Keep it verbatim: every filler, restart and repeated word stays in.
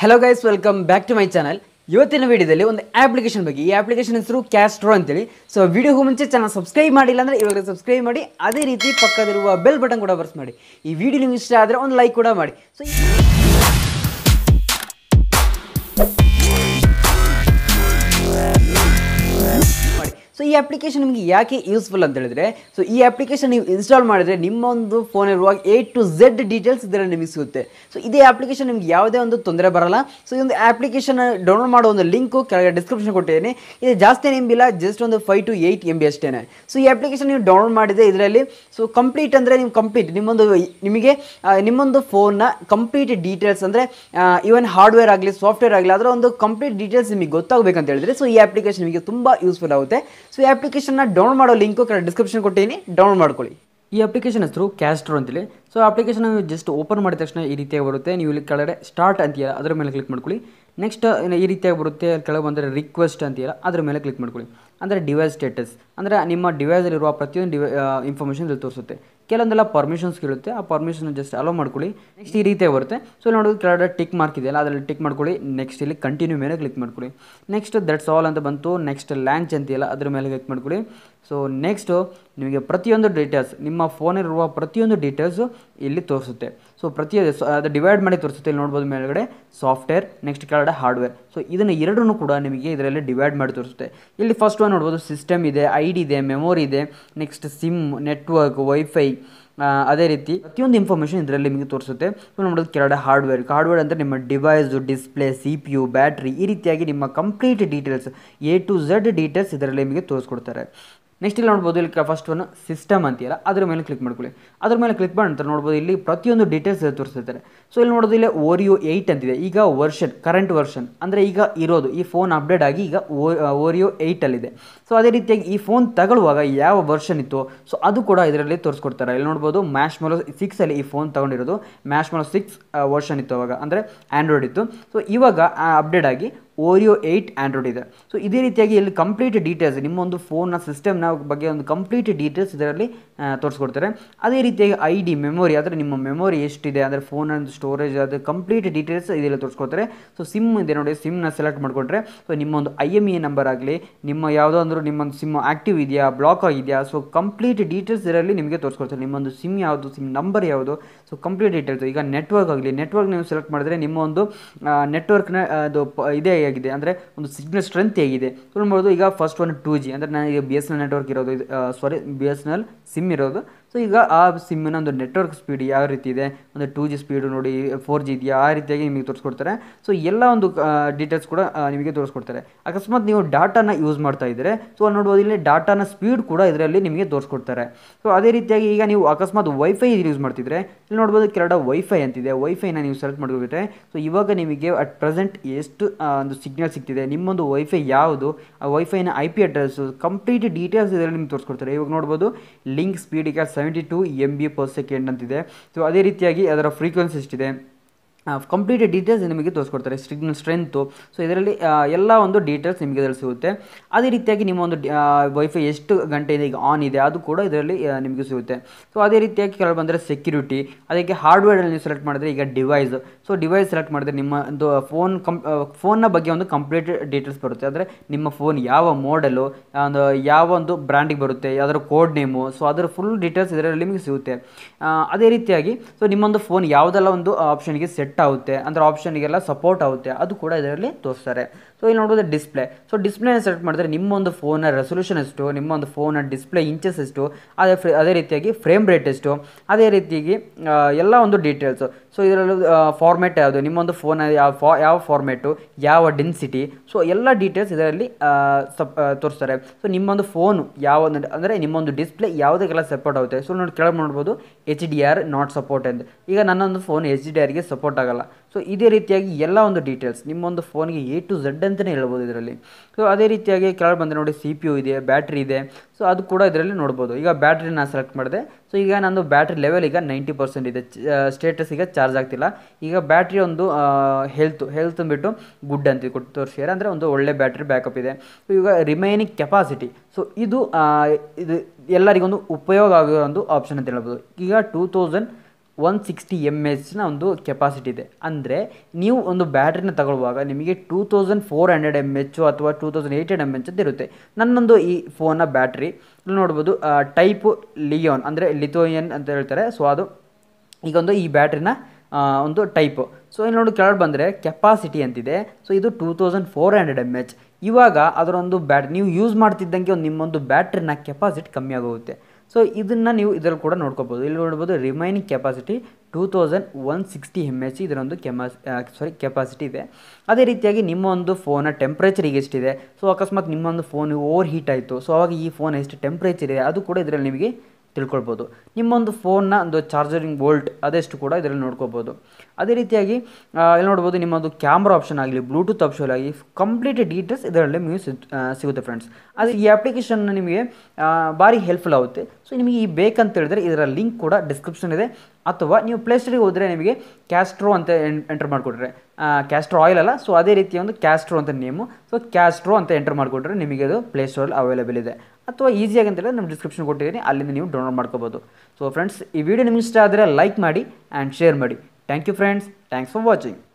Hello guys, welcome back to my channel. ಇವತ್ತಿನ ವಿಡಿಯೋದಲ್ಲಿ ಒಂದು ಅಪ್ಲಿಕೇಶನ್ ಬಗ್ಗೆ ಈ ಅಪ್ಲಿಕೇಶನ್ ಹೆಸರು ಕ್ಯಾಸ್ಟ್ರೋ ಅಂತೇಳಿ. ಸೊ ವಿಡಿಯೋಗೂ ಮುಂಚೆ ಚಾನಲ್ ಸಬ್ಸ್ಕ್ರೈಬ್ ಮಾಡಿಲ್ಲ ಅಂದರೆ ಇವಾಗ ಸಬ್ಸ್ಕ್ರೈಬ್ ಮಾಡಿ, ಅದೇ ರೀತಿ ಪಕ್ಕದಲ್ಲಿರುವ ಬೆಲ್ ಬಟನ್ ಕೂಡ ಪ್ರೆಸ್ ಮಾಡಿ. ಈ ವಿಡಿಯೋ ನಿಮಗೆ ಇಷ್ಟ ಆದರೆ ಒಂದು ಲೈಕ್ ಕೂಡ ಮಾಡಿ. ಸೊ ಸೊ ಈ ಅಪ್ಲಿಕೇಶನ್ ನಿಮಗೆ ಯಾಕೆ ಯೂಸ್ಫುಲ್ ಅಂತ ಹೇಳಿದ್ರೆ, ಸೊ ಈ ಅಪ್ಲಿಕೇಶನ್ ನೀವು ಇನ್ಸ್ಟಾಲ್ ಮಾಡಿದರೆ ನಿಮ್ಮ ಒಂದು ಫೋನ್ ಇರುವಾಗ ಎ ಟು ಝೆಡ್ ಡೀಟೇಲ್ಸ್ ಇದರಲ್ಲಿ ನಿಮಗೆ ಸಿಗುತ್ತೆ. ಸೊ ಇದೇ ಅಪ್ಲಿಕೇಶನ್ ನಿಮಗೆ ಯಾವುದೇ ಒಂದು ತೊಂದರೆ ಬರಲ್ಲ. ಸೊ ಈ ಒಂದು ಅಪ್ಲಿಕೇಶನ್ ಡೌನ್ಲೋಡ್ ಮಾಡೋ ಒಂದು ಲಿಂಕು ಕೆಳಗೆ ಡಿಸ್ಕ್ರಿಪ್ಷನ್ ಕೊಟ್ಟಿದ್ದೀನಿ. ಇದು ಜಾಸ್ತಿ ಏನು ಎಂಬಿಲ್ಲ, ಜಸ್ಟ್ ಒಂದು five to eight M B ಅಷ್ಟೇ. ಸೊ ಈ ಅಪ್ಲಿಕೇಶನ್ ನೀವು ಡೌನ್ಲೋಡ್ ಮಾಡಿದೆ ಇದರಲ್ಲಿ ಸೊ ಕಂಪ್ಲೀಟ್ ಅಂದರೆ ನೀವು ಕಂಪ್ಲೀಟ್ ನಿಮ್ಮೊಂದು ನಿಮಗೆ ನಿಮ್ಮೊಂದು ಫೋನ್ನ ಕಂಪ್ಲೀಟ್ ಡೀಟೇಲ್ಸ್ ಅಂದರೆ ಈವನ್ ಹಾರ್ಡ್ವೇರ್ ಆಗಲಿ ಸಾಫ್ಟ್ವೇರ್ ಆಗಲಿ ಅದರ ಒಂದು ಕಂಪ್ಲೀಟ್ ಡೀಟೇಲ್ಸ್ ನಿಮಗೆ ಗೊತ್ತಾಗಬೇಕಂತ ಹೇಳಿದ್ರೆ ಸೊ ಈ ಅಪ್ಲಿಕೇಶನ್ ನಿಮಗೆ ತುಂಬ ಯೂಸ್ಫುಲ್ ಆಗುತ್ತೆ. ಸೊ ಈ ಅಪ್ಲಿಕೇಶನ್ನ ಡೌನ್ಲೋಡ್ ಮಾಡೋ ಲಿಂಕು ಡಿಸ್ಕ್ರಿಪ್ಷನ್ ಕೊಟ್ಟಿದ್ದೀನಿ, ಡೌನ್ಲೋಡ್ ಮಾಡ್ಕೊಳ್ಳಿ. ಈ ಅಪ್ಲಿಕೇಶನ್ ಹೆಸರು ಕ್ಯಾಸ್ಟ್ರೋ ಅಂತೇಳಿ. ಸೊ ಅಪ್ಲಿಕೇಶನ್ ನೀವು ಜಸ್ಟ್ ಓಪನ್ ಮಾಡಿದ ತಕ್ಷಣ ಈ ರೀತಿಯಾಗಿ ಬರುತ್ತೆ. ನೀವು ಇಲ್ಲಿ ಕೆಳಗಡೆ ಸ್ಟಾರ್ಟ್ ಅಂತೀಯಲ್ಲ ಅದರ ಮೇಲೆ ಕ್ಲಿಕ್ ಮಾಡ್ಕೊಳ್ಳಿ. ನೆಕ್ಸ್ಟ್ ಈ ರೀತಿಯಾಗಿ ಬರುತ್ತೆ, ಕೆಳಗೆ ಬಂದರೆ ರಿಕ್ವೆಸ್ಟ್ ಅಂತೀಯಲ್ಲ ಅದ್ರ ಮೇಲೆ ಕ್ಲಿಕ್ ಮಾಡ್ಕೊಳ್ಳಿ. ಅಂದರೆ ಡಿವೈಸ್ ಸ್ಟೇಟಸ್ ಅಂದರೆ ನಿಮ್ಮ ಡಿವೈಸಲ್ಲಿರುವ ಪ್ರತಿಯೊಂದು ಡಿವೈ ಇನ್ಫಾರ್ಮೇಷನ್ ಇಲ್ಲಿ ತೋರಿಸುತ್ತೆ. ಕೆಲವೊಂದೆಲ್ಲ ಪರ್ಮಿಷನ್ಸ್ ಕೇಳುತ್ತೆ, ಆ ಪರ್ಮಿಷನ್ ಜಸ್ಟ್ ಅಲೋ ಮಾಡ್ಕೊಳ್ಳಿ. ನೆಕ್ಸ್ಟ್ ಈ ರೀತಿಯಾಗಿ ಬರುತ್ತೆ. ಸೊ ನೋಡೋದು ಕೆಳಗಡೆ ಟಿಕ್ ಮಾರ್ಕ್ ಇದೆಯಲ್ಲ ಅದರಲ್ಲಿ ಟಿಕ್ ಮಾಡ್ಕೊಳ್ಳಿ. ನೆಕ್ಸ್ಟ್ ಇಲ್ಲಿ ಕಂಟಿನ್ಯೂ ಮೇಲೆ ಕ್ಲಿಕ್ ಮಾಡ್ಕೊಳ್ಳಿ. ನೆಕ್ಸ್ಟ್ ದಟ್ಸ್ ಆಲ್ ಅಂತ ಬಂತು. ನೆಕ್ಸ್ಟ್ ಲ್ಯಾಂಚ್ ಅಂತೀಯಲ್ಲ ಅದ್ರ ಮೇಲೆ ಕ್ಲಿಕ್ ಮಾಡ್ಕೊಳ್ಳಿ. ಸೊ ನೆಕ್ಸ್ಟು ನಿಮಗೆ ಪ್ರತಿಯೊಂದು ಡೀಟೇಲ್ಸ್ ನಿಮ್ಮ ಫೋನಲ್ಲಿರುವ ಪ್ರತಿಯೊಂದು ಡೀಟೇಲ್ಸು ಇಲ್ಲಿ ತೋರಿಸುತ್ತೆ. ಸೊ ಪ್ರತಿ ಅದು ಡಿವೈಡ್ ಮಾಡಿ ತೋರಿಸುತ್ತೆ. ಇಲ್ಲಿ ನೋಡ್ಬೋದು ಮೇಲ್ಗಡೆ ಸಾಫ್ಟ್ವೇರ್, ನೆಕ್ಸ್ಟ್ ಕೆಳಗಡೆ ಹಾರ್ಡ್ವೇರ್. ಸೊ ಇದನ್ನು ಎರಡನ್ನೂ ಕೂಡ ನಿಮಗೆ ಇದರಲ್ಲಿ ಡಿವೈಡ್ ಮಾಡಿ ತೋರಿಸುತ್ತೆ. ಇಲ್ಲಿ ಫಸ್ಟ್ ಒನ್ ನೋಡ್ಬೋದು ಸಿಸ್ಟಮ್ ಇದೆ, ಐ ಡಿ ಇದೆ, ಮೆಮೊರಿ ಇದೆ, ನೆಕ್ಸ್ಟ್ ಸಿಮ್, ನೆಟ್ವರ್ಕ್, ವೈಫೈ, ಅದೇ ರೀತಿ ಪ್ರತಿಯೊಂದು ಇನ್ಫಾರ್ಮೇಷನ್ ಇದರಲ್ಲಿ ನಿಮಗೆ ತೋರಿಸುತ್ತೆ. ಸೊ ನೋಡೋದು ಕೆಳಗಡೆ ಹಾರ್ಡ್ವೇರ್ ಹಾರ್ಡ್ವೇರ್ ಅಂದರೆ ನಿಮ್ಮ device, display, C P U, battery, ಈ ರೀತಿಯಾಗಿ ನಿಮ್ಮ complete details A to Z details ಇದರಲ್ಲಿ ನಿಮಗೆ ತೋರಿಸ್ಕೊಡ್ತಾರೆ. ನೆಕ್ಸ್ಟ್ ಇಲ್ಲಿ ನೋಡ್ಬೋದು ಇಲ್ಲಿ ಫಸ್ಟ್ ಒನ್ ಸಿಸ್ಟಮ್ ಅಂತೀಯಲ್ಲ ಅದ್ರ ಮೇಲೆ ಕ್ಲಿಕ್ ಮಾಡ್ಕೊಳ್ಳಿ. ಅದ್ರ ಮೇಲೆ ಕ್ಲಿಕ್ ಮಾಡಿ ನೋಡ್ಬೋದು ಇಲ್ಲಿ ಪ್ರತಿಯೊಂದು ಡೀಟೇಲ್ಸ್ ತೋರಿಸ್ತಿರ್ತಾರೆ. ಸೊ ಇಲ್ಲಿ ನೋಡೋದು ಇಲ್ಲಿ ಓರಿಯೋ ಏಯ್ಟ್ ಅಂತಿದೆ. ಈಗ ವರ್ಷನ್ ಕರೆಂಟ್ ವರ್ಷನ್ ಅಂದರೆ ಈಗ ಇರೋದು ಈ ಫೋನ್ ಅಪ್ಡೇಟ್ ಆಗಿ ಈಗ ಓರಿಯೋ ಏಯ್ಟಲ್ಲಿದೆ. ಸೊ ಅದೇ ರೀತಿಯಾಗಿ ಈ ಫೋನ್ ತಗೊಳ್ಳುವಾಗ ಯಾವ ವರ್ಷನ್ ಇತ್ತು ಸೊ ಅದು ಕೂಡ ಇದರಲ್ಲಿ ತೋರಿಸ್ಕೊಡ್ತಾರೆ. ಇಲ್ಲಿ ನೋಡ್ಬೋದು ಮ್ಯಾಶ್ ಮೆಲೋ ಸಿಕ್ಸಲ್ಲಿ ಈ ಫೋನ್ ತೊಗೊಂಡಿರೋದು ಮ್ಯಾಶ್ ಮೆಲೋ ಸಿಕ್ಸ್ ವರ್ಷನ್ ಇತ್ತು ಅವಾಗ, ಅಂದರೆ ಆ್ಯಂಡ್ರಾಯ್ಡ್ ಇತ್ತು. ಸೊ ಇವಾಗ ಅಪ್ಡೇಟ್ ಆಗಿ ಓರಿಯೋ ಏಯ್ಟ್ ಆ್ಯಂಡ್ರಾಯ್ಡ್ ಇದೆ. ಸೊ ಇದೇ ರೀತಿಯಾಗಿ ಇಲ್ಲಿ ಕಂಪ್ಲೀಟ್ ಡೀಟೇಲ್ಸ್ ನಿಮ್ಮೊಂದು ಫೋನ್ನ ಸಿಸ್ಟಮ್ನ ಬಗ್ಗೆ ಒಂದು ಕಂಪ್ಲೀಟ್ ಡೀಟೇಲ್ಸ್ ಇದರಲ್ಲಿ ತೋರಿಸ್ಕೊಡ್ತಾರೆ. ಅದೇ ರೀತಿಯಾಗಿ ಐ ಡಿ, ಮೆಮೊರಿ ಅಂದರೆ ನಿಮ್ಮ ಮೆಮೊರಿ ಎಷ್ಟಿದೆ ಅಂದರೆ ಫೋನೊಂದು ಸ್ಟೋರೇಜ್ ಅದು ಕಂಪ್ಲೀಟ್ ಡೀಟೇಲ್ಸ್ ಇದೆಲ್ಲ ತೋರಿಸ್ಕೊಡ್ತಾರೆ. ಸೊ ಸಿಮ್ ಇದೆ ನೋಡಿ, ಸಿಮ್ನ ಸೆಲೆಕ್ಟ್ ಮಾಡಿಕೊಂಡ್ರೆ ಸೊ ನಿಮ್ಮೊಂದು ಐ ಎಮ್ ಇ ನಂಬರ್ ಆಗಲಿ, ನಿಮ್ಮ ಯಾವುದೋ ಅಂದರೂ ನಿಮ್ಮೊಂದು ಸಿಮ್ ಆ್ಯಕ್ಟಿವ್ ಇದೆಯಾ, ಬ್ಲಾಕ್ ಆಗಿದೆಯಾ, ಸೊ ಕಂಪ್ಲೀಟ್ ಡೀಟೇಲ್ಸ್ ಇದರಲ್ಲಿ ನಿಮಗೆ ತೋರಿಸ್ಕೊಡ್ತಾರೆ. ನಿಮ್ಮೊಂದು ಸಿಮ್ ಯಾವುದು, ಸಿಮ್ ನಂಬರ್ ಯಾವುದು, ಸೊ ಕಂಪ್ಲೀಟ್ ಡೀಟೇಲ್ಸ್. ಈಗ ನೆಟ್ವರ್ಕ್ ಆಗಲಿ, ನೆಟ್ವರ್ಕ್ ನೀವು ಸೆಲೆಕ್ಟ್ ಮಾಡಿದ್ರೆ ನಿಮ್ಮ ಒಂದು ನೆಟ್ವರ್ಕ್ನ ಅದು ಇದೇ ಆಗಿದೆ ಅಂದರೆ ಒಂದು ಸಿಗ್ನಲ್ ಸ್ಟ್ರೆಂತ್ ಹೇಗಿದೆ. ಸೊ ನೋಡ್ಬೋದು ಈಗ ಫಸ್ಟ್ ಒನ್ ಟೂ ಜಿ ಅಂದರೆ ನನಗೆ B S N L network ಇರೋದು, ಇದು sorry B S N L SIM ಇರೋದು. ಸೊ ಈಗ ಆ ಸಿಮ್ಮಿನ ಒಂದು ನೆಟ್ವರ್ಕ್ ಸ್ಪೀಡ್ ಯಾವ ರೀತಿ ಇದೆ, ಒಂದು ಟೂ ಜಿ ಸ್ಪೀಡು ನೋಡಿ, ಫೋರ್ ಜಿ ಇದೆಯಾ, ಆ ರೀತಿಯಾಗಿ ನಿಮಗೆ ತೋರಿಸ್ಕೊಡ್ತಾರೆ. ಸೊ ಎಲ್ಲ ಒಂದು ಡೀಟೇಲ್ಸ್ ಕೂಡ ನಿಮಗೆ ತೋರಿಸ್ಕೊಡ್ತಾರೆ. ಅಕಸ್ಮಾತ್ ನೀವು ಡಾಟಾನ ಯೂಸ್ ಮಾಡ್ತಾ ಇದ್ದರೆ ಸೊ ನೋಡ್ಬೋದು ಇಲ್ಲಿ ಡಾಟಾನ ಸ್ಪೀಡ್ ಕೂಡ ಇದರಲ್ಲಿ ನಿಮಗೆ ತೋರಿಸ್ಕೊಡ್ತಾರೆ. ಸೊ ಅದೇ ರೀತಿಯಾಗಿ ಈಗ ನೀವು ಅಕಸ್ಮಾತ್ ವೈಫೈ ಯೂಸ್ ಮಾಡ್ತಿದ್ರೆ ಇಲ್ಲಿ ನೋಡ್ಬೋದು ಕೆಳಗಡೆ ವೈಫೈ ಅಂತಿದೆ. ವೈಫೈನ ನೀವು ಸೆಲೆಕ್ಟ್ ಮಾಡಿಬಿಟ್ರೆ ಸೊ ಇವಾಗ ನಿಮಗೆ ಅಟ್ ಪ್ರೆಸೆಂಟ್ ಎಷ್ಟು ಒಂದು ಸಿಗ್ನಲ್ ಸಿಗ್ತಿದೆ, ನಿಮ್ಮೊಂದು ವೈಫೈ ಯಾವುದು, ಆ ವೈಫೈನ I P address complete details ಇದರಲ್ಲಿ ನಿಮ್ಗೆ ತೋರಿಸ್ಕೊಡ್ತಾರೆ. ಇವಾಗ ನೋಡ್ಬೋದು ಲಿಂಕ್ ಸ್ಪೀಡ್ ಈಗ seventy two M B per second ಅಂತಿದೆ. ಸೊ ಅದೇ ರೀತಿಯಾಗಿ ಅದರ ಫ್ರೀಕ್ವೆನ್ಸಿ ಎಷ್ಟಿದೆ ಕಂಪ್ಲೀಟ್ ಡೀಟೇಲ್ಸ್ ನಿಮಗೆ ತೋರಿಸ್ಕೊಡ್ತಾರೆ. ಸಿಗ್ನಲ್ ಸ್ಟ್ರೆಂತು, ಸೊ ಇದರಲ್ಲಿ ಎಲ್ಲ ಒಂದು ಡೀಟೇಲ್ಸ್ ನಿಮಗೆ ಇದರಲ್ಲಿ ಸಿಗುತ್ತೆ. ಅದೇ ರೀತಿಯಾಗಿ ನಿಮ್ಮ ಒಂದು ವೈಫೈ ಎಷ್ಟು ಗಂಟೆಯಿಂದ ಈಗ ಆನ್ ಇದೆ ಅದು ಕೂಡ ಇದರಲ್ಲಿ ನಿಮಗೆ ಸಿಗುತ್ತೆ. ಸೊ ಅದೇ ರೀತಿಯಾಗಿ ಕೆಲವು ಬಂದರೆ ಸೆಕ್ಯೂರಿಟಿ, ಅದಕ್ಕೆ ಹಾರ್ಡ್ವೇರಲ್ಲಿ ನೀವು ಸೆಲೆಕ್ಟ್ ಮಾಡಿದ್ರೆ ಈಗ ಡಿವೈಸ್, ಸೊ ಡಿವೈಸ್ ಸೆಲೆಕ್ಟ್ ಮಾಡಿದ್ರೆ ನಿಮ್ಮ ಒಂದು ಫೋನ್ ಕಂ ಫೋನ್ನ ಬಗ್ಗೆ ಒಂದು ಕಂಪ್ಲೀಟ್ ಡೀಟೇಲ್ಸ್ ಬರುತ್ತೆ. ಅಂದರೆ ನಿಮ್ಮ ಫೋನ್ ಯಾವ ಮಾಡೆಲು, ಒಂದು ಯಾವ ಒಂದು ಬ್ರ್ಯಾಂಡಿಗೆ ಬರುತ್ತೆ, ಅದರ ಕೋಡ್ ನೇಮು, ಸೊ ಅದರ ಫುಲ್ ಡೀಟೇಲ್ಸ್ ಇದರಲ್ಲಿ ನಿಮಗೆ ಸಿಗುತ್ತೆ. ಅದೇ ರೀತಿಯಾಗಿ ಸೊ ನಿಮ್ಮೊಂದು ಫೋನ್ ಯಾವುದೆಲ್ಲ ಒಂದು ಆಪ್ಷನ್ಗೆ ಸೆಟ್ ಆಗುತ್ತೆ ಅಂದರೆ ಆಪ್ಷನ್ಗೆಲ್ಲ ಸಪೋರ್ಟ್ ಆಗುತ್ತೆ ಅದು ಕೂಡ ಇದರಲ್ಲಿ ತೋರಿಸ್ತಾರೆ. ಸೊ ಇಲ್ಲಿ ನೋಡೋದು ಡಿಸ್ಪ್ಲೇ, ಸೊ ಡಿಸ್ಪ್ಲೇನ ಸೆಲೆಕ್ಟ್ ಮಾಡಿದ್ರೆ ನಿಮ್ಮೊಂದು ಫೋನ್ನ ರೆಸೊಲ್ಯೂಷನ್ ಎಷ್ಟು, ನಿಮ್ಮೊಂದು ಫೋನ್ನ ಡಿಸ್ಪ್ಲೇ ಇಂಚಸ್ ಎಷ್ಟು, ಅದೇ ಫ್ರೇ ಅದೇ ರೀತಿಯಾಗಿ ಫ್ರೇಮ್ ರೇಟ್ ಎಷ್ಟು, ಅದೇ ರೀತಿಯಾಗಿ ಎಲ್ಲ ಒಂದು ಡೀಟೇಲ್ಸು. ಸೊ ಇದರಲ್ಲಿ ಫಾರ್ಮೇಟ್ ಯಾವುದು, ನಿಮ್ಮೊಂದು ಫೋನ್ ಯಾವ ಫಾ ಯಾವ ಫಾರ್ಮೇಟು, ಯಾವ ಡೆನ್ಸಿಟಿ, ಸೊ ಎಲ್ಲ ಡೀಟೇಲ್ಸ್ ಇದರಲ್ಲಿ ಸಪ್ ತೋರಿಸ್ತಾರೆ. ಸೊ ನಿಮ್ಮೊಂದು ಫೋನು ಯಾವ ಅಂದರೆ ನಿಮ್ಮೊಂದು ಡಿಸ್ಪ್ಲೇ ಯಾವುದಕ್ಕೆಲ್ಲ ಸಪೋರ್ಟ್ ಆಗುತ್ತೆ. ಸೊ ನೋಡಿ ಕೆಳಗೆ ನೋಡ್ಬೋದು H D R not support ಅಂತ. ಈಗ ನನ್ನೊಂದು ಫೋನ್ ಎಚ್ ಡಿ ಆರ್ಗೆ ಸಪೋರ್ಟ್ ಆಗಲ್ಲ. ಸೊ ಇದೇ ರೀತಿಯಾಗಿ ಎಲ್ಲ ಒಂದು ಡೀಟೇಲ್ಸ್ ನಿಮ್ಮೊಂದು ಫೋನ್ಗೆ ಎ ಟು ಝೆಡ್ ಅಂತಲೇ ಹೇಳ್ಬೋದು ಇದರಲ್ಲಿ. ಸೊ ಅದೇ ರೀತಿಯಾಗಿ ಕೆಳಗೆ ಬಂದರೆ ನೋಡಿ ಸಿ ಪಿ ಯು ಇದೆ, ಬ್ಯಾಟ್ರಿ ಇದೆ, ಸೊ ಅದು ಕೂಡ ಇದರಲ್ಲಿ ನೋಡ್ಬೋದು. ಈಗ ಬ್ಯಾಟ್ರಿ ನಾನು ಸೆಲೆಕ್ಟ್ ಮಾಡಿದೆ. ಸೊ ಈಗ ನಂದು ಬ್ಯಾಟ್ರಿ ಲೆವೆಲ್ ಈಗ ನೈಂಟಿ ಪರ್ಸೆಂಟ್ ಇದೆ, ಸ್ಟೇಟಸ್ ಈಗ ಚಾರ್ಜ್ ಆಗ್ತಿಲ್ಲ. ಈಗ ಬ್ಯಾಟ್ರಿ ಒಂದು ಹೆಲ್ತ್ ಹೆಲ್ತ್ ಅಂದ್ಬಿಟ್ಟು ಗುಡ್ ಅಂತ ಕೊಟ್ಟು ತೋರಿಸಿದ್ದಾರೆ, ಅಂದರೆ ಒಂದು ಒಳ್ಳೆ ಬ್ಯಾಟ್ರಿ ಬ್ಯಾಕಪ್ ಇದೆ. ಸೊ ಈಗ ರಿಮೈನಿಂಗ್ ಕೆಪಾಸಿಟಿ, ಸೊ ಇದು ಇದು ಎಲ್ಲರಿಗೊಂದು ಉಪಯೋಗ ಆಗೋ ಒಂದು ಆಪ್ಷನ್ ಅಂತ ಹೇಳ್ಬೋದು. ಈಗ two thousand one sixty M ಎಚ್ನ ಒಂದು ಕೆಪಾಸಿಟಿ ಇದೆ. ಅಂದರೆ ನೀವು ಒಂದು ಬ್ಯಾಟ್ರಿನ ತಗೊಳ್ಳುವಾಗ ನಿಮಗೆ two thousand four hundred M H ಅಥವಾ two thousand eight hundred M H ಅಂತ ಇರುತ್ತೆ. ನನ್ನೊಂದು ಈ ಫೋನ್ನ ಬ್ಯಾಟ್ರಿ ಇಲ್ಲಿ ನೋಡ್ಬೋದು ಟೈಪು ಲಿಯೋನ್ ಅಂದರೆ ಲಿಥೋಯಿಯನ್ ಅಂತ ಹೇಳ್ತಾರೆ. ಸೊ ಅದು ಈಗ ಒಂದು ಈ ಬ್ಯಾಟ್ರಿನ ಒಂದು ಟೈಪು. ಸೊ ಇಲ್ಲಿ ನೋಡಿ ಕೆಳಗೆ ಬಂದರೆ ಕೆಪಾಸಿಟಿ ಅಂತಿದೆ. ಸೊ ಇದು two thousand four hundred M H. ಇವಾಗ ಅದರೊಂದು ಬ್ಯಾಟ್ ನೀವು ಯೂಸ್ ಮಾಡ್ತಿದ್ದಂಗೆ ಒಂದು ನಿಮ್ಮೊಂದು ಬ್ಯಾಟ್ರಿನ ಕೆಪಾಸಿಟಿ ಕಮ್ಮಿ ಆಗೋಗುತ್ತೆ. ಸೊ ಇದನ್ನು ನೀವು ಇದರಲ್ಲಿ ಕೂಡ ನೋಡ್ಕೋಬೋದು. ಇಲ್ಲಿ ನೋಡ್ಬೋದು remaining capacity two thousand one sixty M H ಇದರೊಂದು ಕೆಮಾಸ್ ಸಾರಿ ಕೆಪಾಸಿಟಿ ಇದೆ. ಅದೇ ರೀತಿಯಾಗಿ ನಿಮ್ಮ ಒಂದು ಫೋನ ಟೆಂಪ್ರೇಚರ್ ಈಗ ಎಷ್ಟಿದೆ. ಸೊ ಅಕಸ್ಮಾತ್ ನಿಮ್ಮೊಂದು ಫೋನ್ ಓವರ್ ಹೀಟ್ ಆಯಿತು, ಸೊ ಅವಾಗ ಈ ಫೋನ್ ಎಷ್ಟು ಟೆಂಪ್ರೇಚರ್ ಇದೆ ಅದು ಕೂಡ ಇದರಲ್ಲಿ ನಿಮಗೆ ತಿಳ್ಕೊಳ್ಬೋದು. ನಿಮ್ಮೊಂದು ಫೋನ್ನ ಒಂದು ಚಾರ್ಜರಿಂಗ್ ವೋಲ್ಟ್ ಅದೆಷ್ಟು ಕೂಡ ಇದರಲ್ಲಿ ನೋಡ್ಕೋಬೋದು. ಅದೇ ರೀತಿಯಾಗಿ ಇಲ್ಲಿ ನೋಡ್ಬೋದು ನಿಮ್ಮೊಂದು ಕ್ಯಾಮ್ರಾ ಆಪ್ಷನ್ ಆಗಲಿ, ಬ್ಲೂಟೂತ್ ಆಪ್ಷನ್ ಆಗಲಿ, ಕಂಪ್ಲೀಟ್ ಡೀಟೇಲ್ಸ್ ಇದರಲ್ಲಿ ನಿಮಗೆ ಸಿಗುತ್ತೆ ಫ್ರೆಂಡ್ಸ್. ಅದು ಈ ಅಪ್ಲಿಕೇಶನ್ ನಿಮಗೆ ಭಾರಿ ಹೆಲ್ಪ್ಫುಲ್ ಆಗುತ್ತೆ. ಸೊ ನಿಮಗೆ ಈ ಬೇಕಂತ ಹೇಳಿದ್ರೆ ಇದರ ಲಿಂಕ್ ಕೂಡ ಡಿಸ್ಕ್ರಿಪ್ಷನ್ ಇದೆ. ಅಥವಾ ನೀವು ಪ್ಲೇಸ್ಟೋರಿಗೆ ಹೋದರೆ ನಿಮಗೆ ಕ್ಯಾಸ್ಟ್ರೋ ಅಂತ ಎಂಟರ್ ಮಾಡಿಕೊಟ್ರೆ, ಕ್ಯಾಸ್ಟ್ರೋ ಆಯಿಲ್ ಅಲ್ಲ, ಸೊ ಅದೇ ರೀತಿಯ ಒಂದು ಕ್ಯಾಸ್ಟ್ರೋ ಅಂತ ನೇಮು. ಸೊ ಕ್ಯಾಸ್ಟ್ರೋ ಅಂತ ಎಂಟರ್ ಮಾಡಿಕೊಟ್ರೆ ನಿಮಗೆ ಅದು ಪ್ಲೇಸ್ಟೋರಲ್ಲಿ ಅವೈಲೇಬಲ್ ಇದೆ. ಅಥವಾ ಈಸಿಯಾಗಿ ಅಂತ ಹೇಳಿದ್ರೆ ನಮ್ಮ ಡಿಸ್ಕ್ರಿಪ್ಷನ್ ಕೊಟ್ಟಿದ್ದೀನಿ, ಅಲ್ಲಿಂದ ನೀವು ಡೌನ್ಲೋಡ್ ಮಾಡ್ಕೋಬೋದು. ಸೊ ಫ್ರೆಂಡ್ಸ್, ಈ ವಿಡಿಯೋ ನಿಮಗೆ ಇಷ್ಟ ಆದರೆ ಲೈಕ್ ಮಾಡಿ ಆ್ಯಂಡ್ ಶೇರ್ ಮಾಡಿ. Thank you friends, thanks for watching.